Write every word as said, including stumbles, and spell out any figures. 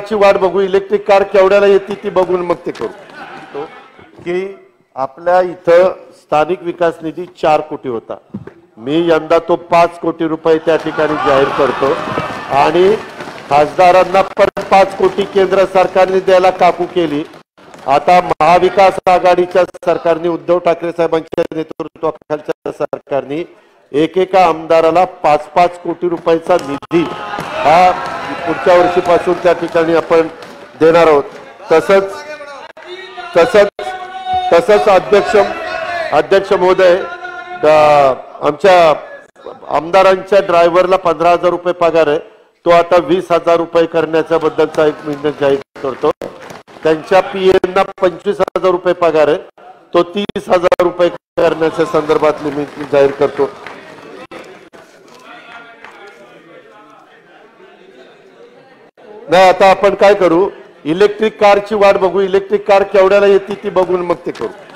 कारची वाट बघू, इलेक्ट्रिक कार केवढ्याला येते ती बघून मग ते करू की आपल्या इथं स्थानिक विकास निधी चार कोटी होता. मी यंदा तो पाच कोटी रुपये त्या ठिकाणी जाहीर करतो आणि खासदारांना परत पाच कोटी केंद्र सरकारने द्यायला काकू केली. आता महाविकास आघाडीच्या सरकारने, उद्धव ठाकरे साहेबांच्या नेतृत्वाखालच्या सरकारने एकेका आमदाराला पाच पाच कोटी रुपयाचा निधी हा पुढच्या वर्षीपासून त्या ठिकाणी आपण देणार आहोत. तसंच तसंच तसंच अध्यक्ष अध्यक्ष महोदय, आमच्या आमदारांच्या ड्रायव्हरला पंधरा हजार रुपये पगार आहे, तो आता वीस हजार रुपये करण्याच्या बद्दलचा एक निर्णय जाहीर करतो. त्यांच्या पीएना पंचवीस हजार रुपये पगार आहे, तो तीस हजार रुपये करण्याच्या संदर्भात मी जाहीर करतो. नाही, आता आपण काय करू, इलेक्ट्रिक कारची वाट बघू, इलेक्ट्रिक कार केवढ्याला येते ती बघून मग ते करू.